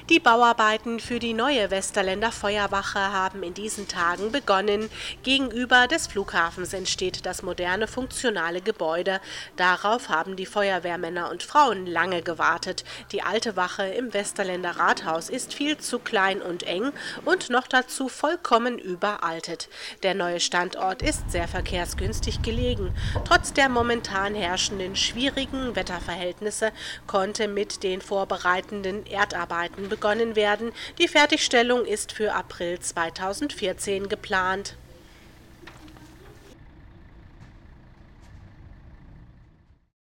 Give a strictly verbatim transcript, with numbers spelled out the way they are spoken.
Die Bauarbeiten für die neue Westerländer Feuerwache haben in diesen Tagen begonnen. Gegenüber des Flughafens entsteht das moderne, funktionale Gebäude. Darauf haben die Feuerwehrmänner und Frauen lange gewartet. Die alte Wache im Westerländer Rathaus ist viel zu klein und eng und noch dazu vollkommen überaltet. Der neue Standort ist sehr verkehrsgünstig gelegen. Trotz der momentan herrschenden schwierigen Wetterverhältnisse konnte mit den vorbereitenden Erdarbeiten begonnen werden. Die Fertigstellung ist für April zweitausendvierzehn geplant.